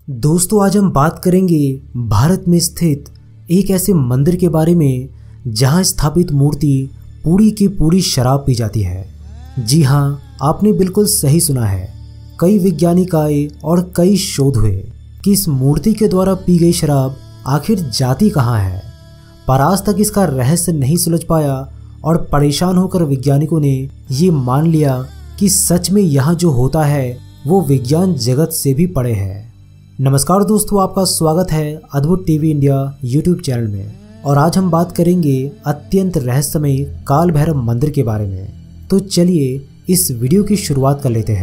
दोस्तों आज हम बात करेंगे भारत में स्थित एक ऐसे मंदिर के बारे में जहां स्थापित मूर्ति पूरी की पूरी शराब पी जाती है। जी हां, आपने बिल्कुल सही सुना है। कई वैज्ञानिक आए और कई शोध हुए कि इस मूर्ति के द्वारा पी गई शराब आखिर जाती कहां है, पर आज तक इसका रहस्य नहीं सुलझ पाया और परेशान होकर वैज्ञानिकों ने ये मान लिया कि सच में यहाँ जो होता है वो विज्ञान जगत से भी परे है। नमस्कार दोस्तों, आपका स्वागत है अद्भुत टीवी इंडिया यूट्यूब चैनल में। और आज हम बात करेंगे अत्यंत रहस्यमय काल भैरव मंदिर के बारे में। तो चलिए इस वीडियो की शुरुआत कर लेते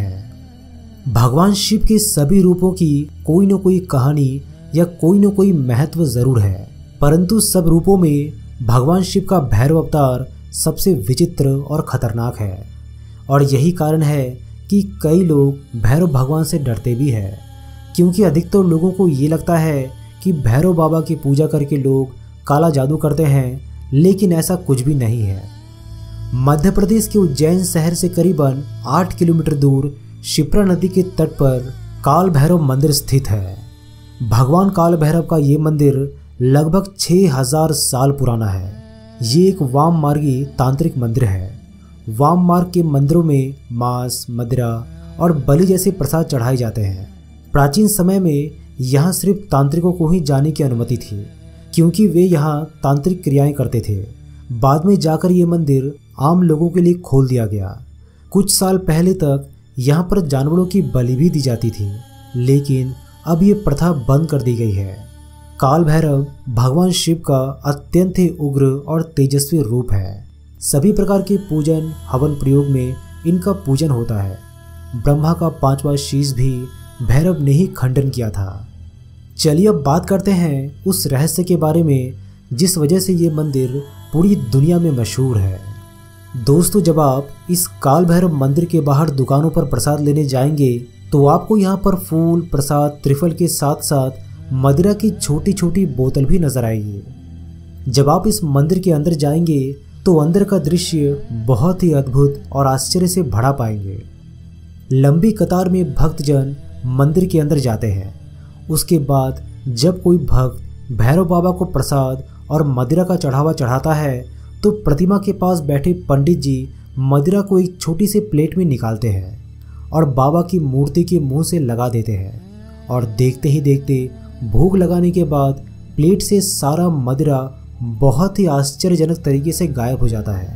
हैं। भगवान शिव के सभी रूपों की कोई न कोई कहानी या कोई न कोई महत्व जरूर है, परंतु सब रूपों में भगवान शिव का भैरव अवतार सबसे विचित्र और खतरनाक है। और यही कारण है कि कई लोग भैरव भगवान से डरते भी हैं, क्योंकि अधिकतर लोगों को ये लगता है कि भैरव बाबा की पूजा करके लोग काला जादू करते हैं, लेकिन ऐसा कुछ भी नहीं है। मध्य प्रदेश के उज्जैन शहर से करीबन 8 किलोमीटर दूर शिप्रा नदी के तट पर काल भैरव मंदिर स्थित है। भगवान काल भैरव का ये मंदिर लगभग 6000 साल पुराना है। ये एक वाम मार्गी तांत्रिक मंदिर है। वाम मार्ग के मंदिरों में मांस, मदिरा और बलि जैसे प्रसाद चढ़ाए जाते हैं। प्राचीन समय में यहाँ सिर्फ तांत्रिकों को ही जाने की अनुमति थी, क्योंकि वे यहाँ तांत्रिक क्रियाएं करते थे। बाद में जाकर ये मंदिर आम लोगों के लिए खोल दिया गया। कुछ साल पहले तक यहाँ पर जानवरों की बलि भी दी जाती थी, लेकिन अब ये प्रथा बंद कर दी गई है। काल भैरव भगवान शिव का अत्यंत ही उग्र और तेजस्वी रूप है। सभी प्रकार के पूजन हवन प्रयोग में इनका पूजन होता है। ब्रह्मा का 5वां शीश भी भैरव ने ही खंडन किया था। चलिए अब बात करते हैं उस रहस्य के बारे में जिस वजह से ये मंदिर पूरी दुनिया में मशहूर है। दोस्तों, जब आप इस काल भैरव मंदिर के बाहर दुकानों पर प्रसाद लेने जाएंगे तो आपको यहाँ पर फूल, प्रसाद, त्रिफल के साथ साथ मदिरा की छोटी छोटी बोतल भी नजर आएगी। जब आप इस मंदिर के अंदर जाएंगे तो अंदर का दृश्य बहुत ही अद्भुत और आश्चर्य से भरा पाएंगे। लंबी कतार में भक्तजन मंदिर के अंदर जाते हैं। उसके बाद जब कोई भक्त भैरव बाबा को प्रसाद और मदिरा का चढ़ावा चढ़ाता है तो प्रतिमा के पास बैठे पंडित जी मदिरा को एक छोटी सी प्लेट में निकालते हैं और बाबा की मूर्ति के मुंह से लगा देते हैं। और देखते ही देखते भोग लगाने के बाद प्लेट से सारा मदिरा बहुत ही आश्चर्यजनक तरीके से गायब हो जाता है।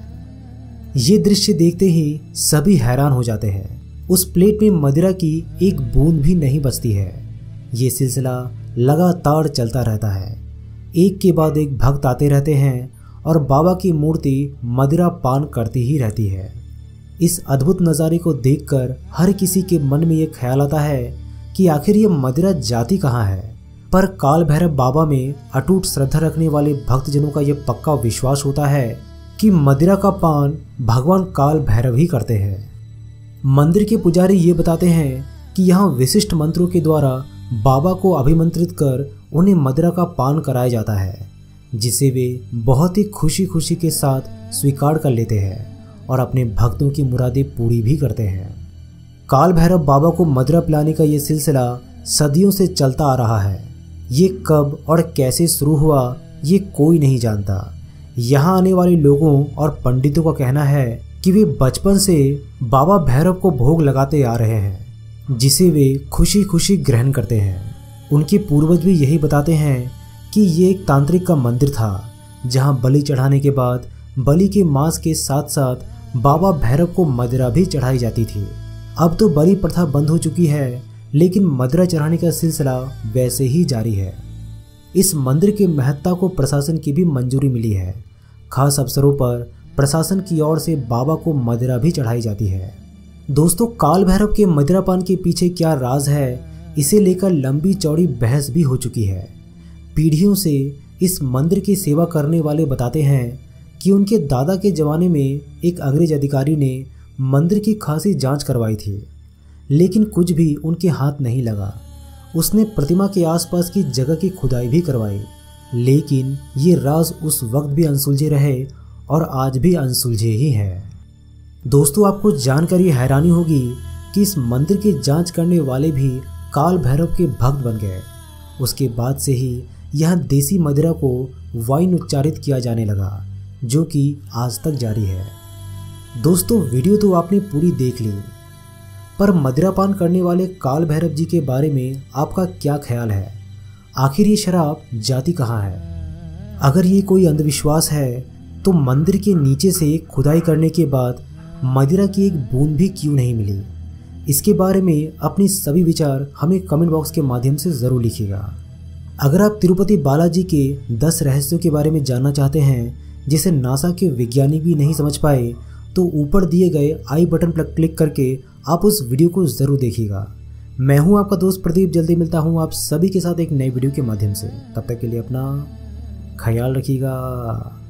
ये दृश्य देखते ही सभी हैरान हो जाते हैं। उस प्लेट में मदिरा की एक बूंद भी नहीं बचती है। ये सिलसिला लगातार चलता रहता है। एक के बाद एक भक्त आते रहते हैं और बाबा की मूर्ति मदिरा पान करती ही रहती है। इस अद्भुत नज़ारे को देखकर हर किसी के मन में ये ख्याल आता है कि आखिर ये मदिरा जाती कहाँ है। पर काल भैरव बाबा में अटूट श्रद्धा रखने वाले भक्तजनों का यह पक्का विश्वास होता है कि मदिरा का पान भगवान काल भैरव ही करते हैं। मंदिर के पुजारी ये बताते हैं कि यहाँ विशिष्ट मंत्रों के द्वारा बाबा को अभिमंत्रित कर उन्हें मदिरा का पान कराया जाता है, जिसे वे बहुत ही खुशी खुशी के साथ स्वीकार कर लेते हैं और अपने भक्तों की मुरादें पूरी भी करते हैं। काल भैरव बाबा को मदिरा पिलाने का ये सिलसिला सदियों से चलता आ रहा है। ये कब और कैसे शुरू हुआ ये कोई नहीं जानता। यहाँ आने वाले लोगों और पंडितों का कहना है कि वे बचपन से बाबा भैरव को भोग लगाते आ रहे हैं, जिसे वे खुशी खुशी ग्रहण करते हैं। उनके पूर्वज भी यही बताते हैं कि ये एक तांत्रिक का मंदिर था, जहाँ बलि चढ़ाने के बाद बलि के मांस के साथ साथ बाबा भैरव को मदिरा भी चढ़ाई जाती थी। अब तो बलि प्रथा बंद हो चुकी है, लेकिन मदिरा चढ़ाने का सिलसिला वैसे ही जारी है। इस मंदिर के महत्ता को प्रशासन की भी मंजूरी मिली है। खास अवसरों पर प्रशासन की ओर से बाबा को मदिरा भी चढ़ाई जाती है। दोस्तों, काल भैरव के मदिरापान के पीछे क्या राज है, इसे लेकर लंबी चौड़ी बहस भी हो चुकी है। पीढ़ियों से इस मंदिर की सेवा करने वाले बताते हैं कि उनके दादा के जमाने में एक अंग्रेज अधिकारी ने मंदिर की खासी जांच करवाई थी, लेकिन कुछ भी उनके हाथ नहीं लगा। उसने प्रतिमा के आसपास की जगह की खुदाई भी करवाई, लेकिन ये राज उस वक्त भी अनसुलझे रहे और आज भी अनसुलझे ही है। दोस्तों, आपको जानकर ये हैरानी होगी कि इस मंदिर की जांच करने वाले भी काल भैरव के भक्त बन गए। उसके बाद से ही यहाँ देसी मदिरा को वाइन उच्चारित किया जाने लगा, जो कि आज तक जारी है। दोस्तों, वीडियो तो आपने पूरी देख ली, पर मदिरापान करने वाले काल भैरव जी के बारे में आपका क्या ख्याल है? आखिर ये शराब जाती कहाँ है? अगर ये कोई अंधविश्वास है तो मंदिर के नीचे से खुदाई करने के बाद मदिरा की एक बूंद भी क्यों नहीं मिली? इसके बारे में अपनी सभी विचार हमें कमेंट बॉक्स के माध्यम से ज़रूर लिखिएगा। अगर आप तिरुपति बालाजी के 10 रहस्यों के बारे में जानना चाहते हैं जिसे नासा के वैज्ञानिक भी नहीं समझ पाए, तो ऊपर दिए गए आई बटन पर क्लिक करके आप उस वीडियो को ज़रूर देखिएगा। मैं हूं आपका दोस्त प्रदीप, जल्दी मिलता हूं आप सभी के साथ एक नई वीडियो के माध्यम से। तब तक के लिए अपना ख्याल रखिएगा।